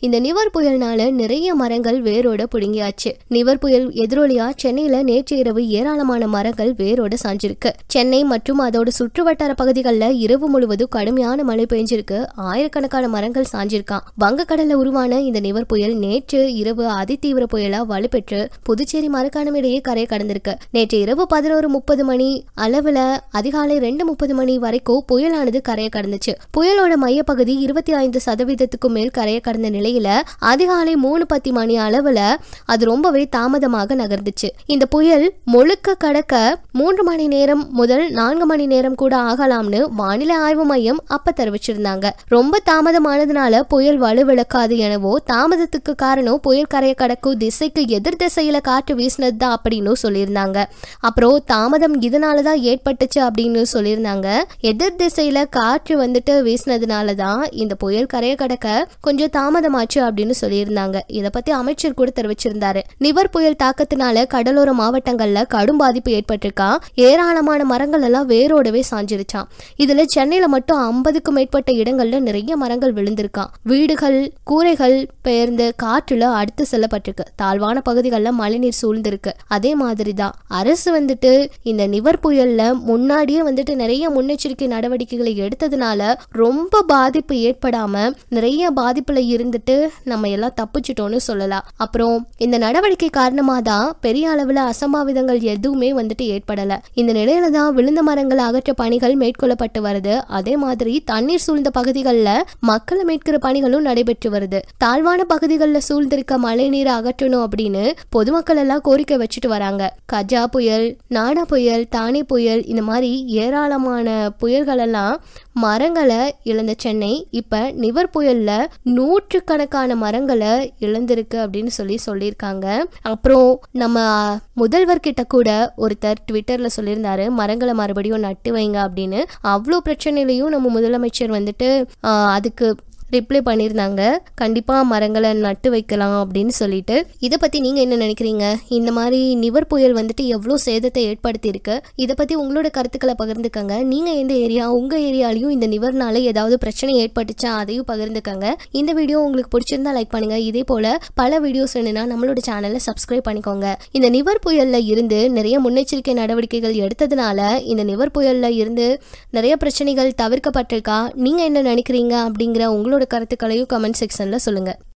இந்த நிவர் புயல்னால நிறைய மரங்கள் வேரோட புடுங்கியாச்சு. நிவர் புயல் எதிரொலியா சென்னையில நேற்று இரவு ஏராளமான மரங்கள் வேரோட சாஞ்சிருக்கு. சென்னை மற்றும் அதோட சுற்றுவட்டார பகுதிகளில் இரவு முழுவதும் கடுமையான மழை பெஞ்சிருக்கு. ஆயிரக்கணக்கான மரங்கள் சாஞ்சிருக்கான். வங்கக்கடல்ல உருவான இந்த நிவர் புயல் நேற்று இரவு அதிதீவிர புயலா வலுப்பெற்று புதுச்சேரி மரக்காணம் இடையே கரையை கடந்திருக்கு. நேற்று இரவு 11:30 மணி அளவுல அதிகாலை 2:30 மணி வரைக்கும் புயலானது கரையை கடந்துச்சு. புயலோட மையப்பகுதி 25% மேல் கரையை கடந்த நிலையில அதிகாலை 3:10 மணி அளவுல அது ரொம்பவே தாமதமாக நகர்ந்துச்சு. இந்த புயல் முழுக்க கடக்க 3 மணி நேரம் முதல் 4 மணி நேரம் கூட ஆகலாம்னு வானிலை ஆய்வு மையம் அப்ப தெரிவிச்சிருந்தாங்க. ரொம்ப தாமதமானதுனால புயல் வலுவிழக்காது எனவோ, தாமதத்துக்கு காரணம் புயல் கரையை கடக்கும் திசைக்கு எதிர் திசையில காற்று வீசினதுதான் அப்படின்னு சொல்லியிருந்தாங்க. அப்புறம் தாமதம் இதனாலதான் ஏற்பட்டுச்சு அப்படின்னு சொல்லியிருந்தாங்க. எதிர் திசையில காற்று வீசினதுனாலதான் இந்த புயல் கரையை கடக்க கொஞ்சம் தாமதமாச்சு அப்படின்னு சொல்லியிருந்தாங்க. இதை பத்தி அமைச்சர் கூட தெரிவிச்சிருந்தாரு. நிவர் புயல் தாக்கத்தினால கடலோர மாவட்டங்கள்ல கடும் பாதிப்பு ஏற்பட்டிருக்கா. ஏராளமான மரங்கள் எல்லாம் வேரோடவே சாஞ்சிருச்சான். இதுல சென்னையில மட்டும் 50க்கும் மேற்பட்ட இடங்கள்ல நிறைய மரங்கள் விழுந்திருக்கான். வீடுகள் கூரைகள் பெயர்ந்து காற்றுல அடுத்து செல்லப்பட்டிருக்கு. தாழ்வான பகுதிகளில் மழைநீர் சூழ்ந்திருக்கு. அதே மாதிரிதான் அரசு இந்த நிவர் புயல்ல முன்னாடியே நிறைய முன்னெச்சரிக்கை நடவடிக்கைகளை எடுத்ததுனால ரொம்ப பாதிப்பு ஏற்படாம நிறைய பாதிப்புல இருந்துட்டு நம்ம எல்லாம் தப்பிச்சிட்டோம்னு சொல்லலாம். அப்புறம் இந்த நடவடிக்கை காரணமா தான் பெரிய அளவுல அசம்பாவிதங்கள் எதுவுமே ஏற்படல. இந்த நிலையில தான் விழுந்த மரங்கள் அகற்ற பணிகள் மேற்கொள்ளப்பட்டு வருது. அதே மாதிரி தண்ணீர் சூழ்ந்த பகுதிகளில் மக்களை மீட்கிற பணிகளும் நடைபெற்று வருது. தாழ்வான பகுதிகளில் சூழ்ந்திருக்க மழை நீரை அகற்றணும் அப்படின்னு பொதுமக்கள் எல்லாம் கோரிக்கை வச்சுட்டு வராங்க. கஜா புயல், நானா புயல், தானே புயல், இந்த மாதிரி ஏராளமான புயல்கள் எல்லாம் மரங்களை இழந்த சென்னை இப்ப நிவர் புயல்ல 100கணக்கான மரங்களை இழந்திருக்கு அப்படின்னு சொல்லியிருக்காங்க. அப்புறம் நம்ம முதல்வர் கிட்ட கூட ஒருத்தர் ட்விட்டர்ல சொல்லியிருந்தாரு, மரங்களை மறுபடியும் நட்டு வைங்க அப்படின்னு. அவ்வளோ பிரச்சனையிலையும் நம்ம முதலமைச்சர் அதுக்கு ரிப்ளை பண்ணியிருந்தாங்க. கண்டிப்பா மரங்களை நட்டு வைக்கலாம் அப்படின்னு சொல்லிட்டு. இதை பத்தி நீங்க என்ன நினைக்கிறீங்க? இந்த மாதிரி நிவர் புயல் எவ்வளவு சேதத்தை ஏற்படுத்தி இருக்கு. இதை பத்தி உங்களோட கருத்துக்களை பகிர்ந்துக்கங்க. நீங்க எந்த ஏரியா, உங்க ஏரியாலையும் இந்த நிவர்னால ஏதாவது பிரச்சனை ஏற்பட்டுச்சா அதையும் பகிர்ந்துக்கங்க. இந்த வீடியோ உங்களுக்கு பிடிச்சிருந்தா லைக் பண்ணுங்க. இதே போல பல வீடியோஸ் வேணும்னா நம்மளோட சேனலை சப்ஸ்கிரைப் பண்ணிக்கோங்க. இந்த நிவர் புயல்ல இருந்து நிறைய முன்னெச்சரிக்கை நடவடிக்கைகள் எடுத்ததுனால இந்த நிவர் புயல்ல இருந்து நிறைய பிரச்சனைகள் தவிர்க்கப்பட்டிருக்கா. நீங்க என்ன நினைக்கிறீங்க அப்படிங்கிற உங்களோட கருத்துக்களையும் கமெண்ட் செக்ஷன்ல சொல்லுங்க.